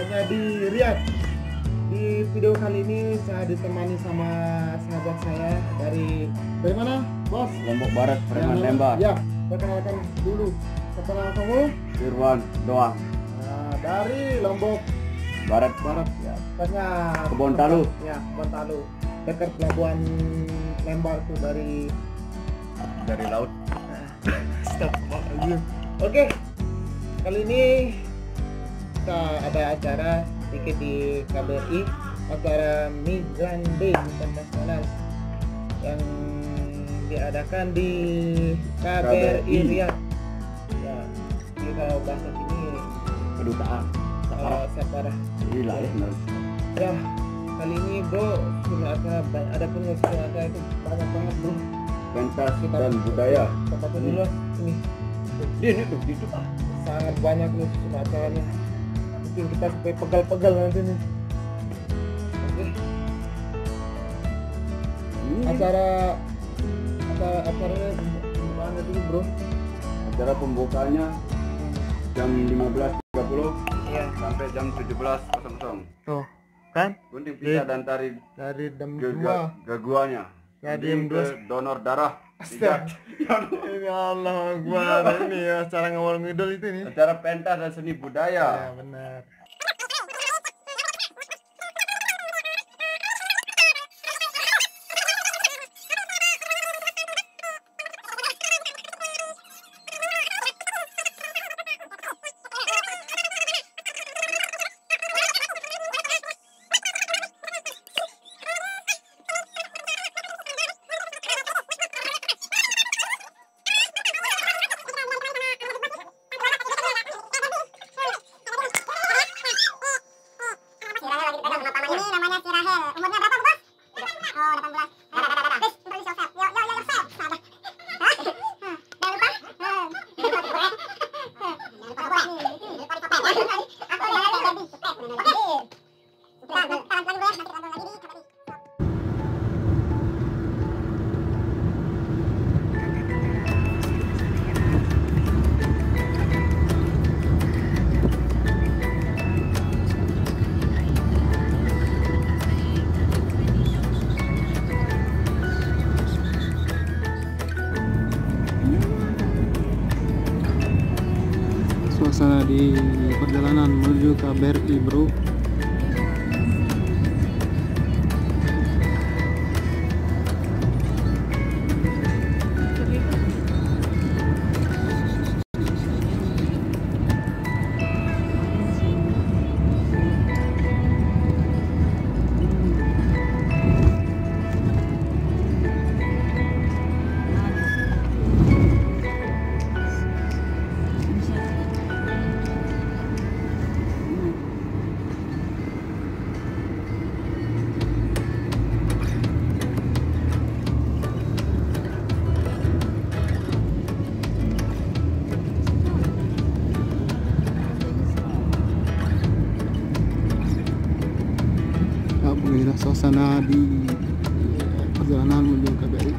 tepatnya di Riyadh. Di video kali ini saya ditemani sama sahabat saya dari mana, Bos? Lombok Barat, Preman Lembar. Ya, perkenalkan dulu. Siapa nama kamu? Irwan Doang. Nah, dari Lombok Barat. ya, tepatnya Kebon Talu. Ya, Kebon Talu. Dekat pelabuhan Lembar tuh dari laut. Stop. Oke. Kali ini kita ada acara sedikit di KBRI, acara Migran Day Internasional yang diadakan di KBRI Riyadh. Ya, kita bahasa sini Kedutaan. Saparah. Gila ya. Ya, kali ini bro, ada punya acara itu banyak banget bro. Pentas dan budaya. Tempatnya dulu ini. Ini tuh, itu Sangat banyak nih acaranya. Mungkin kita sampai pegal-pegal nanti nih. Oke. Acaranya gimana dulu bro? Acara pembukanya jam 15.30 Iya. sampai jam 17.00. Tuh, kan? Gunting pita dan tari Dari jam 2 gaguanya. Dari Ini jam 2 ke donor darah. Astaga. Ini Allah Akbar. Ini ya cara ngawal ngidol itu nih. Acara pentas dan seni budaya. Ya benar. Suasana di perjalanan menuju KBRI bro. Beginilah suasana di perjalanan menuju KBRI.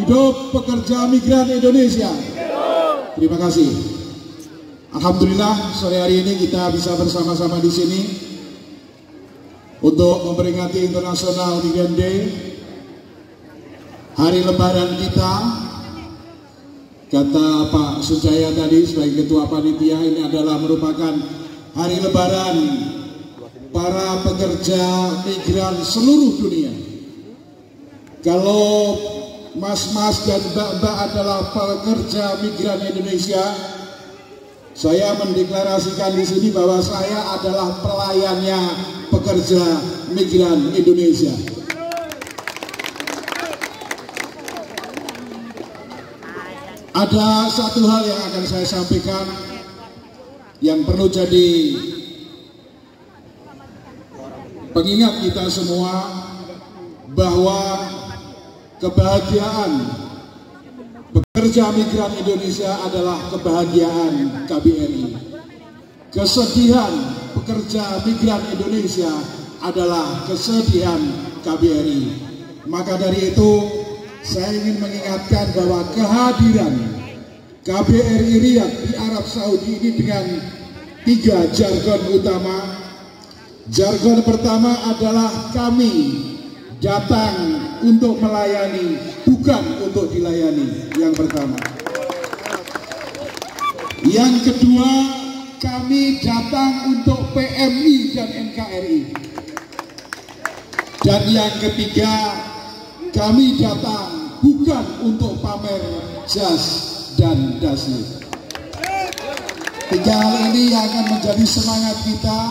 Hidup pekerja migran Indonesia. Terima kasih. Alhamdulillah sore hari ini kita bisa bersama-sama di sini untuk memperingati International Migrant Day, hari Lebaran kita. Kata Pak Sunjaya tadi sebagai Ketua Panitia, ini adalah merupakan hari Lebaran para pekerja migran seluruh dunia. Kalau mas-mas dan mbak-mbak adalah pekerja migran Indonesia, saya mendeklarasikan di sini bahwa saya adalah pelayannya pekerja migran Indonesia. Ada satu hal yang akan saya sampaikan yang perlu jadi pengingat kita semua, bahwa kebahagiaan pekerja migran Indonesia adalah kebahagiaan KBRI. Kesedihan pekerja migran Indonesia adalah kesedihan KBRI. Maka dari itu saya ingin mengingatkan bahwa kehadiran KBRI Riyadh di Arab Saudi ini dengan 3 jargon utama. Jargon pertama adalah kami datang untuk melayani, bukan untuk dilayani. Yang pertama. Yang kedua, kami datang untuk PMI dan NKRI. Dan yang ketiga, kami datang bukan untuk pamer jas dan dasi. 3 hal ini yang akan menjadi semangat kita.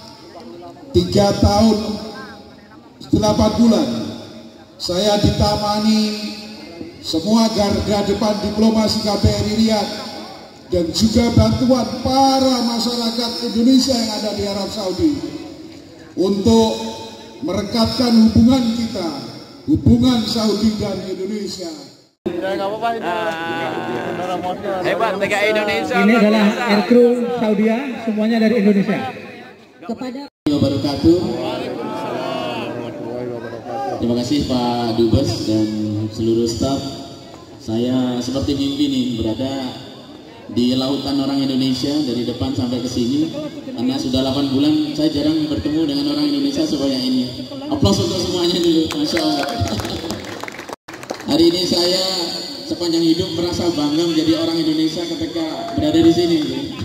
3 tahun 8 bulan saya ditamani semua garda depan diplomasi KBRI Riyadh dan juga bantuan para masyarakat Indonesia yang ada di Arab Saudi untuk merekatkan hubungan kita, hubungan Saudi dan Indonesia. Hebat TKI Indonesia. Ini adalah aircrew Saudi, semuanya dari Indonesia. Kepada wabarakatuh. Terima kasih Pak Dubes dan seluruh staf. Saya seperti mimpi nih berada di lautan orang Indonesia dari depan sampai ke sini, karena sudah 8 bulan saya jarang bertemu dengan orang Indonesia sebanyak ini. Aplaus untuk semuanya dulu, Masya Allah. Hari ini saya sepanjang hidup merasa bangga menjadi orang Indonesia ketika berada di sini.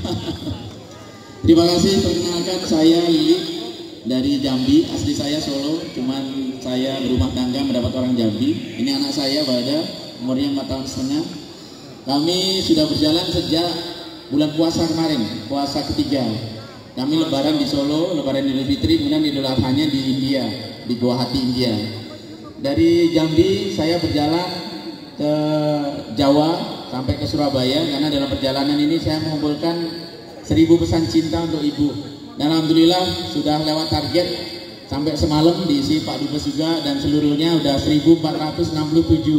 Terima kasih. Perkenalkan, saya Lili dari Jambi, asli saya Solo, cuman saya berumah tangga mendapat orang Jambi. Ini anak saya Bada, umurnya 4 tahun setengah. Kami sudah berjalan sejak bulan puasa kemarin, puasa ketiga. Kami lebaran di Solo, lebaran Idul Fitri, kemudian Idul Adhanya di India, di Guwahati, India. Dari Jambi saya berjalan ke Jawa sampai ke Surabaya, karena dalam perjalanan ini saya mengumpulkan 1000 pesan cinta untuk ibu. Dan alhamdulillah sudah lewat target. Sampai semalam diisi Pak Dubes juga, dan seluruhnya udah 1467.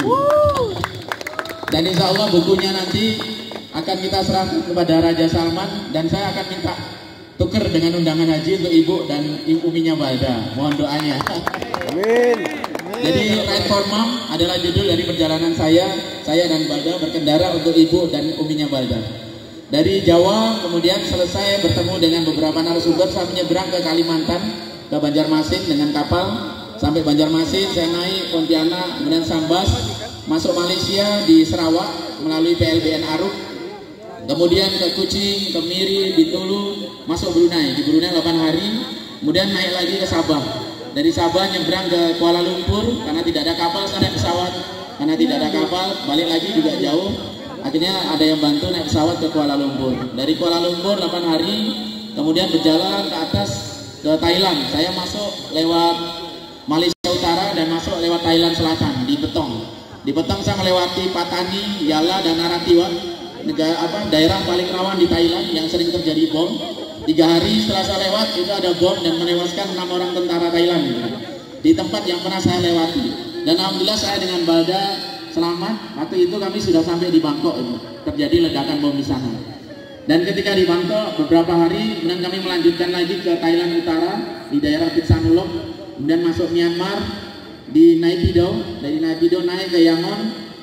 Dan insya Allah bukunya nanti akan kita serahkan kepada Raja Salman, dan saya akan minta tuker dengan undangan haji untuk ibu dan uminya Balda. Mohon doanya. Amin. Jadi Ride for Mom adalah judul dari perjalanan saya dan Balda berkendara untuk ibu dan uminya Balda. Dari Jawa kemudian selesai bertemu dengan beberapa narasumber, saya menyeberang ke Kalimantan, ke Banjarmasin dengan kapal. Sampai Banjarmasin saya naik Pontianak, kemudian Sambas, masuk Malaysia di Sarawak melalui PLBN Aruk, kemudian ke Kuching, ke Miri, Bintulu, masuk Brunei. Di Brunei 8 hari, kemudian naik lagi ke Sabah. Dari Sabah nyebrang ke Kuala Lumpur, karena tidak ada kapal, saya naik pesawat. Karena tidak ada kapal, balik lagi juga jauh. Akhirnya ada yang bantu naik pesawat ke Kuala Lumpur. Dari Kuala Lumpur 8 hari, kemudian berjalan ke atas ke Thailand. Saya masuk lewat Malaysia Utara dan masuk lewat Thailand Selatan di Betong. Di Betong saya melewati Patani, Yala, dan Narathiwat, daerah paling rawan di Thailand yang sering terjadi bom. 3 hari setelah saya lewat itu ada bom dan menewaskan 6 orang tentara Thailand di tempat yang pernah saya lewati. Dan alhamdulillah saya dengan Balda selamat. Waktu itu kami sudah sampai di Bangkok, terjadi ledakan bom di sana. Dan ketika di Bangkok beberapa hari, kemudian kami melanjutkan lagi ke Thailand Utara di daerah Pitsanulok, kemudian masuk Myanmar di Naypyidaw, dari Naypyidaw naik ke Yangon,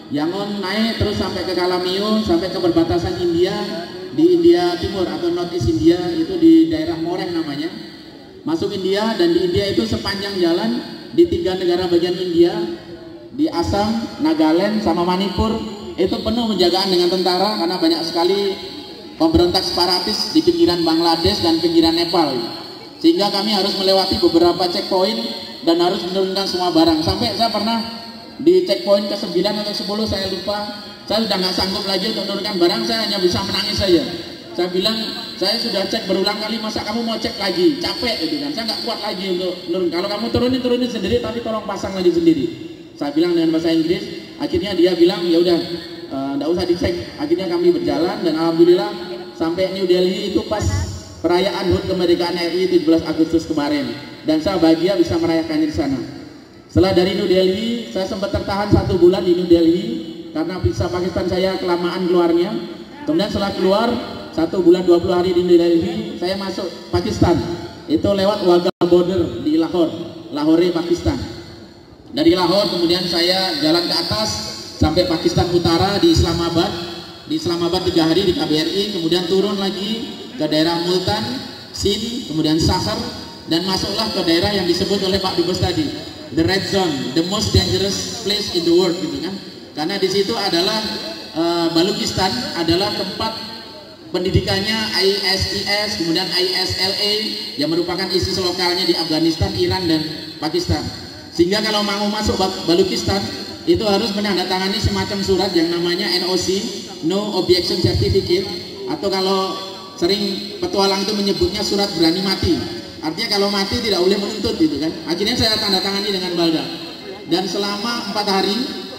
Yangon naik terus sampai ke Kalamio, sampai ke perbatasan India, di India Timur atau North East India, itu di daerah Moreh namanya. Masuk India, dan di India itu sepanjang jalan di 3 negara bagian India, di Assam, Nagaland, sama Manipur, itu penuh penjagaan dengan tentara karena banyak sekali pemberontak separatis di pinggiran Bangladesh dan pinggiran Nepal. Sehingga kami harus melewati beberapa checkpoint dan harus menurunkan semua barang. Sampai saya pernah di checkpoint ke 9 atau 10, saya lupa, saya sudah nggak sanggup lagi untuk menurunkan barang, saya hanya bisa menangis saja. Saya bilang, saya sudah cek berulang kali, masa kamu mau cek lagi? Capek gitu kan, saya nggak kuat lagi untuk menurun. Kalau kamu turunin sendiri, tapi tolong pasang lagi sendiri. Saya bilang dengan bahasa Inggris. Akhirnya dia bilang, ya udah, nggak usah dicek. Akhirnya kami berjalan, dan alhamdulillah sampai New Delhi itu pas perayaan HUT kemerdekaan RI 17 Agustus kemarin, dan saya bahagia bisa merayakannya di sana. Setelah dari New Delhi, saya sempat tertahan 1 bulan di New Delhi karena visa Pakistan saya kelamaan keluarnya. Kemudian setelah keluar 1 bulan 20 hari di New Delhi, saya masuk Pakistan. Itu lewat Wagah Border di Lahore, Pakistan. Dari Lahore kemudian saya jalan ke atas sampai Pakistan Utara di Islamabad. Di Islamabad 3 hari di KBRI, kemudian turun lagi ke daerah Multan, Sindh, kemudian Sakhar, dan masuklah ke daerah yang disebut oleh Pak Dubes tadi, the red zone, the most dangerous place in the world, gitu kan? Karena di situ adalah Balochistan adalah tempat pendidikannya ISIS, kemudian ISLA yang merupakan ISIS lokalnya di Afghanistan, Iran, dan Pakistan. Sehingga kalau mau masuk Balochistan itu harus menandatangani semacam surat yang namanya NOC, No Objection Certificate, atau kalau sering petualang itu menyebutnya surat berani mati. Artinya kalau mati tidak boleh menuntut, gitu kan. Akhirnya saya tanda tangani dengan Balda. Dan selama 4 hari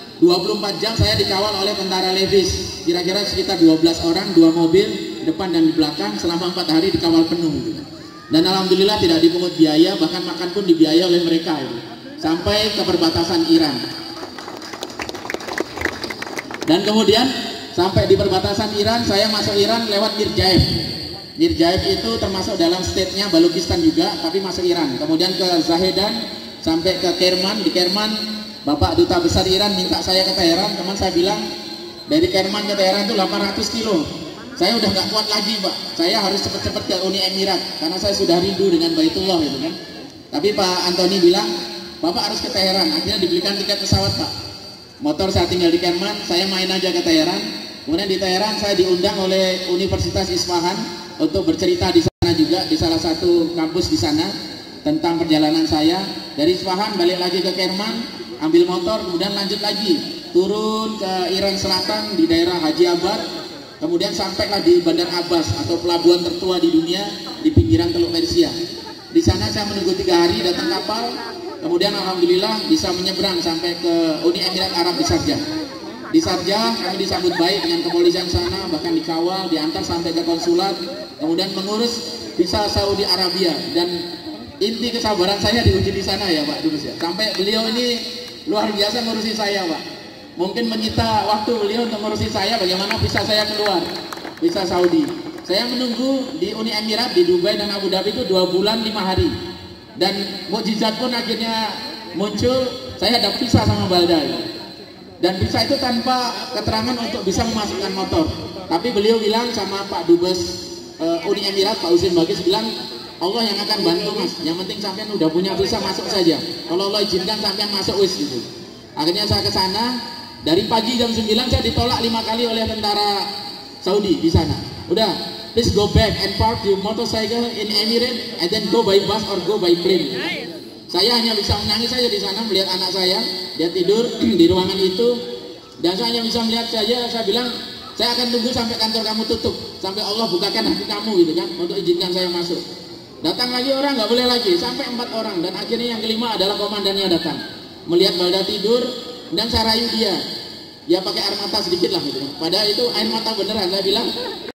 24 jam saya dikawal oleh tentara Levis, kira-kira sekitar 12 orang, 2 mobil depan dan di belakang, selama 4 hari dikawal penuh, gitu. Dan alhamdulillah tidak dipungut biaya, bahkan makan pun dibiayai oleh mereka, gitu. Sampai ke perbatasan Iran. Dan kemudian sampai di perbatasan Iran, saya masuk Iran lewat Mirjaif. Mirjaif itu termasuk dalam state-nya Balochistan juga, tapi masuk Iran. Kemudian ke Zahedan, sampai ke Kerman. Di Kerman, Bapak Duta Besar Iran minta saya ke Teheran. Teman saya bilang, dari Kerman ke Teheran itu 800 kilo. Saya udah nggak kuat lagi, Pak. Saya harus cepat-cepat ke Uni Emirat, karena saya sudah rindu dengan Baitullah, gitu kan. Tapi Pak Antoni bilang, Bapak harus ke Teheran. Akhirnya dibelikan tiket pesawat, Pak. Motor saya tinggal di Kerman, saya main aja ke Teheran. Kemudian di Teheran saya diundang oleh Universitas Isfahan untuk bercerita di sana juga, di salah satu kampus di sana, tentang perjalanan saya dari Isfahan balik lagi ke Kerman, ambil motor, kemudian lanjut lagi turun ke Iran Selatan di daerah Haji Abad, kemudian sampailah di Bandar Abbas atau pelabuhan tertua di dunia di pinggiran Teluk Persia. Di sana saya menunggu 3 hari, datang kapal, kemudian alhamdulillah bisa menyeberang sampai ke Uni Emirat Arab di Sharjah. Di Sharjah kami disambut baik dengan kepolisian sana, bahkan dikawal, diantar sampai ke konsulat, kemudian mengurus visa Saudi Arabia. Dan inti kesabaran saya diuji di sana ya Pak Dubes ya. Sampai beliau ini luar biasa ngurusi saya, Pak. Mungkin menyita waktu beliau untuk ngurusi saya bagaimana visa saya keluar, visa Saudi. Saya menunggu di Uni Emirat, di Dubai dan Abu Dhabi itu 2 bulan 5 hari. Dan mukjizat pun akhirnya muncul, saya ada visa sama Balda ya. Dan visa itu tanpa keterangan untuk bisa memasukkan motor. Tapi beliau bilang sama Pak Dubes Uni Emirat, Pak Husin Bagis bilang, Allah yang akan bantu Mas, yang penting sampean udah punya visa masuk saja. Kalau Allah izinkan sampean masuk wis gitu. Akhirnya saya ke sana, dari pagi jam 9 saya ditolak 5 kali oleh tentara Saudi di sana. Udah, please go back and park your motorcycle in Emirates and then go by bus or go by plane. Saya hanya bisa menangis saja di sana melihat anak saya, dia tidur di ruangan itu, dan saya hanya bisa melihat saja. Saya bilang, saya akan tunggu sampai kantor kamu tutup, sampai Allah bukakan hati kamu gitu kan, untuk izinkan saya masuk. Datang lagi orang, nggak boleh lagi, sampai 4 orang, dan akhirnya yang kelima adalah komandannya datang, melihat Balda tidur, dan saya rayu dia pakai air mata sedikit lah gitu kan. Padahal itu air mata beneran. Saya bilang,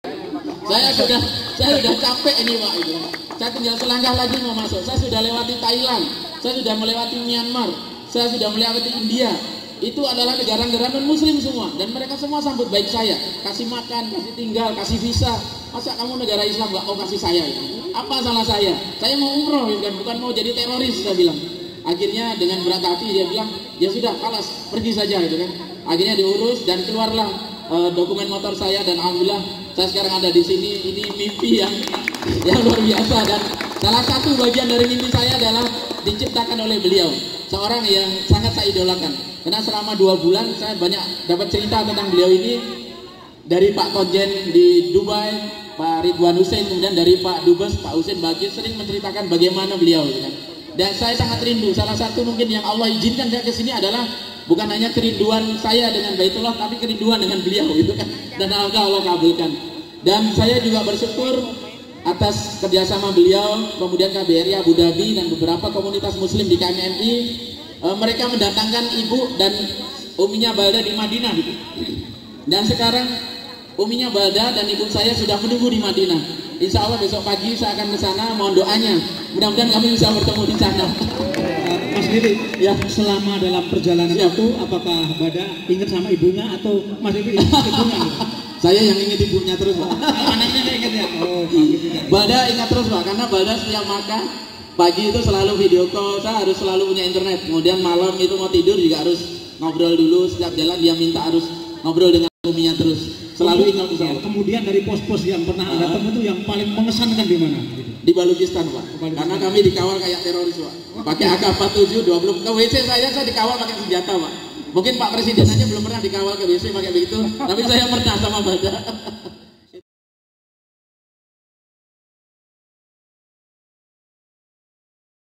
saya sudah capek ini Pak gitu. Saya tinggal selangkah lagi mau masuk. Saya sudah lewati Thailand, saya sudah melewati Myanmar, saya sudah melewati India. Itu adalah negara-negara non-muslim semua, dan mereka semua sambut baik saya, kasih makan, kasih tinggal, kasih visa. Masa kamu negara Islam gak mau kasih saya ya? Apa salah saya? Saya mau umroh ya kan, bukan mau jadi teroris, saya bilang. Akhirnya dengan berat hati dia bilang, ya sudah, kalas, pergi saja gitu kan. akhirnya diurus dan keluarlah dokumen motor saya, dan alhamdulillah saya sekarang ada di sini. Ini mimpi yang luar biasa, dan salah satu bagian dari mimpi saya adalah diciptakan oleh beliau, seorang yang sangat saya idolakan. Karena selama 2 bulan saya banyak dapat cerita tentang beliau ini dari Pak Konjen di Dubai, Pak Ridwan Hussein, kemudian dari Pak Dubes, Pak Husin Bagir, sering menceritakan bagaimana beliau. Dan saya sangat rindu. Salah satu mungkin yang Allah izinkan saya ke sini adalah bukan hanya kerinduan saya dengan Baitullah, tapi kerinduan dengan beliau gitu kan. Dan Allah kabulkan. Dan saya juga bersyukur atas kerjasama beliau, kemudian KBRI Abu Dhabi dan beberapa komunitas muslim di KMMI. Mereka mendatangkan ibu dan uminya Balda di Madinah gitu. Dan sekarang uminya Balda dan ibu saya sudah menunggu di Madinah. Insya Allah besok pagi saya akan ke sana, mohon doanya. Mudah-mudahan kami bisa bertemu di sana. Mas Didi, ya selama dalam perjalanan itu apakah Bada ingat sama ibunya atau Mas Didi ingat ibunya? Saya yang ingat ibunya terus, Pak. Anaknya ingat ya? Oh, bagus. Bada ingat terus, Pak, karena Bada setiap makan pagi itu selalu video call, saya harus selalu punya internet. Kemudian malam itu mau tidur juga harus ngobrol dulu, setiap jalan dia minta harus ngobrol dengan uminya terus. Selalu ingat saya. Kemudian dari pos-pos yang pernah Anda temui itu yang paling mengesankan di mana? Di Balukistan, Pak. Karena kami dikawal kayak teroris, Pak. Pakai AK-47, 20 ke WC saya dikawal pakai senjata, Pak. Mungkin Pak Presiden aja belum pernah dikawal ke WC pakai begitu, tapi saya pernah sama Bada.